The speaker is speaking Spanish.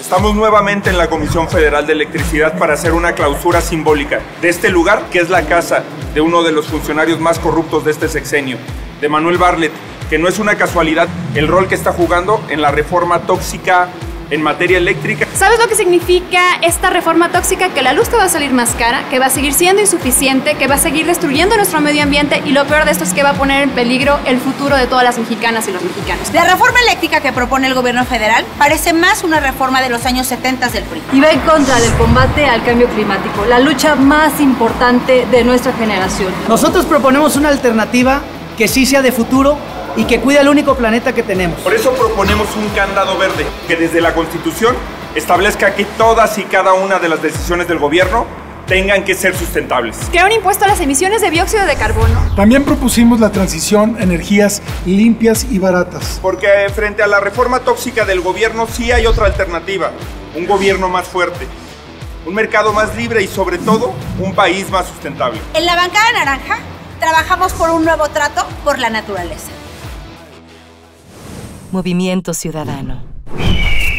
Estamos nuevamente en la Comisión Federal de Electricidad para hacer una clausura simbólica de este lugar, que es la casa de uno de los funcionarios más corruptos de este sexenio, de Manuel Bartlett, que no es una casualidad el rol que está jugando en la reforma tóxica en materia eléctrica. ¿Sabes lo que significa esta reforma tóxica? Que la luz te va a salir más cara, que va a seguir siendo insuficiente, que va a seguir destruyendo nuestro medio ambiente y lo peor de esto es que va a poner en peligro el futuro de todas las mexicanas y los mexicanos. La reforma eléctrica que propone el gobierno federal parece más una reforma de los años 70 del PRI. Y va en contra del combate al cambio climático, la lucha más importante de nuestra generación. Nosotros proponemos una alternativa que sí sea de futuro y que cuida el único planeta que tenemos. Por eso proponemos un candado verde que desde la Constitución establezca que todas y cada una de las decisiones del gobierno tengan que ser sustentables. Crear un impuesto a las emisiones de dióxido de carbono. También propusimos la transición a energías limpias y baratas. Porque frente a la reforma tóxica del gobierno sí hay otra alternativa, un gobierno más fuerte, un mercado más libre y sobre todo un país más sustentable. En la bancada naranja trabajamos por un nuevo trato por la naturaleza. Movimiento Ciudadano.